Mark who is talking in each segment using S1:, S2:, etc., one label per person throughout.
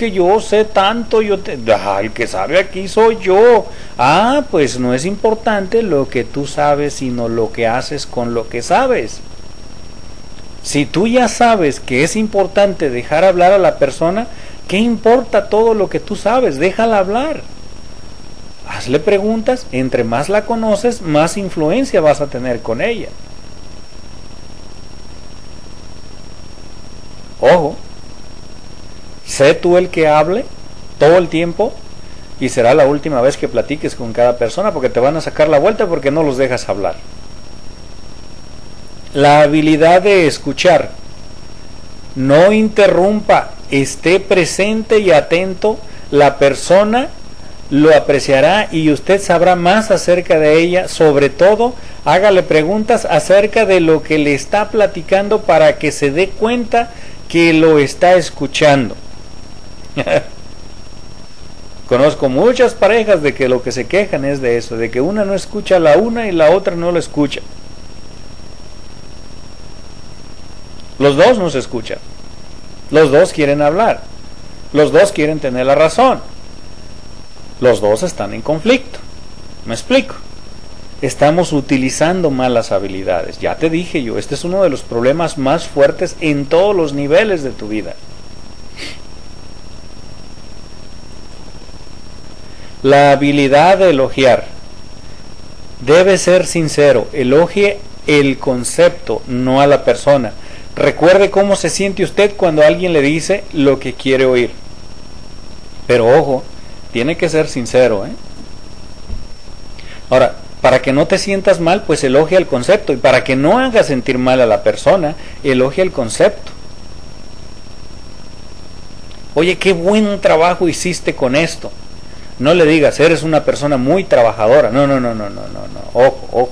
S1: que yo sé tanto, el que sabe aquí soy yo. Ah, pues no es importante lo que tú sabes, sino lo que haces con lo que sabes. Si tú ya sabes que es importante dejar hablar a la persona, ¿qué importa todo lo que tú sabes? Déjala hablar. Hazle preguntas, entre más la conoces, más influencia vas a tener con ella. Ojo, sé tú el que hable todo el tiempo y será la última vez que platiques con cada persona porque te van a sacar la vuelta porque no los dejas hablar. La habilidad de escuchar. No interrumpa, esté presente y atento. La persona lo apreciará y usted sabrá más acerca de ella. Sobre todo, hágale preguntas acerca de lo que le está platicando para que se dé cuenta que lo está escuchando. Conozco muchas parejas de que lo que se quejan es de eso, de que una no escucha a la una y la otra no lo escucha. Los dos no se escuchan. Los dos quieren hablar. Los dos quieren tener la razón. Los dos están en conflicto. ¿Me explico? Estamos utilizando malas habilidades. Ya te dije yo, este es uno de los problemas más fuertes en todos los niveles de tu vida. La habilidad de elogiar. Debe ser sincero. Elogie el concepto, no a la persona. Recuerde cómo se siente usted cuando alguien le dice lo que quiere oír. Pero ojo, tiene que ser sincero, ¿eh? Ahora, para que no te sientas mal, pues elogia el concepto. Y para que no haga sentir mal a la persona, elogia el concepto. Oye, qué buen trabajo hiciste con esto. No le digas, eres una persona muy trabajadora. No. Ojo.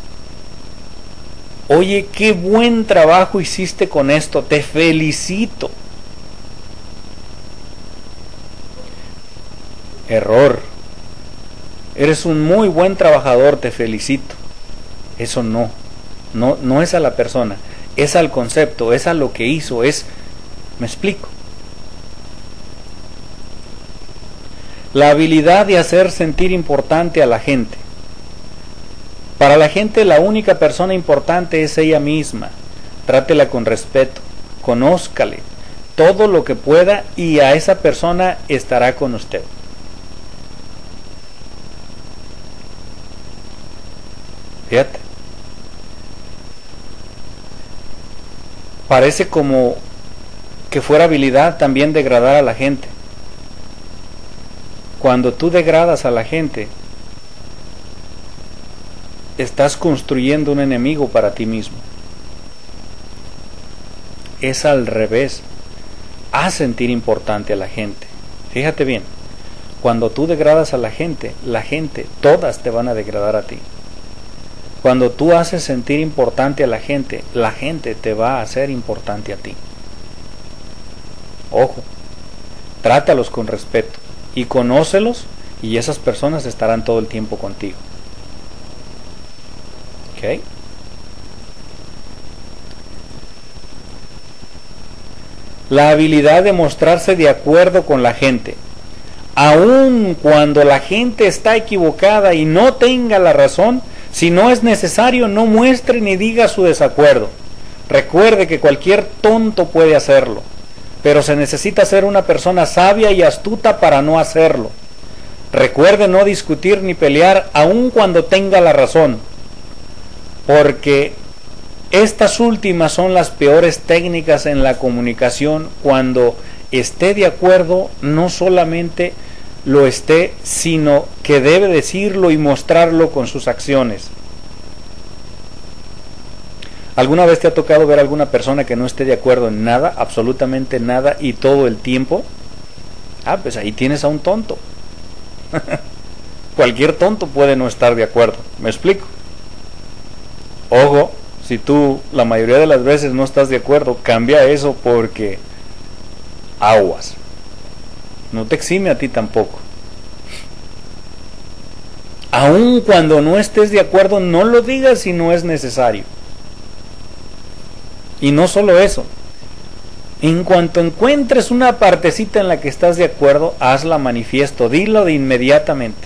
S1: Oye, qué buen trabajo hiciste con esto, te felicito. Error. Eres un muy buen trabajador, te felicito. Eso no es a la persona, es al concepto, es a lo que hizo, ¿me explico? La habilidad de hacer sentir importante a la gente. Para la gente la única persona importante es ella misma. Trátela con respeto, conózcale todo lo que pueda y a esa persona estará con usted. Fíjate. Parece como que fuera habilidad también degradar a la gente. Cuando tú degradas a la gente, estás construyendo un enemigo para ti mismo. Es al revés. Haz sentir importante a la gente. Fíjate bien, cuando tú degradas a la gente, todas te van a degradar a ti. Cuando tú haces sentir importante a la gente te va a hacer importante a ti. Ojo, trátalos con respeto y conócelos y esas personas estarán todo el tiempo contigo. ¿Ok? La habilidad de mostrarse de acuerdo con la gente. Aun cuando la gente está equivocada y no tenga la razón, si no es necesario, no muestre ni diga su desacuerdo. Recuerde que cualquier tonto puede hacerlo, pero se necesita ser una persona sabia y astuta para no hacerlo. Recuerde no discutir ni pelear aun cuando tenga la razón, porque estas últimas son las peores técnicas en la comunicación. Cuando esté de acuerdo, no solamente lo esté, sino que debe decirlo y mostrarlo con sus acciones. ¿Alguna vez te ha tocado ver a alguna persona que no esté de acuerdo en nada, absolutamente nada, y todo el tiempo? Ah, pues ahí tienes a un tonto. Cualquier tonto puede no estar de acuerdo, ¿me explico? Ojo, si tú la mayoría de las veces no estás de acuerdo, cambia eso, porque aguas. No te exime a ti tampoco. Aun cuando no estés de acuerdo, no lo digas si no es necesario. Y no solo eso, En cuanto encuentres una partecita en la que estás de acuerdo, hazla manifiesto, dilo de inmediatamente.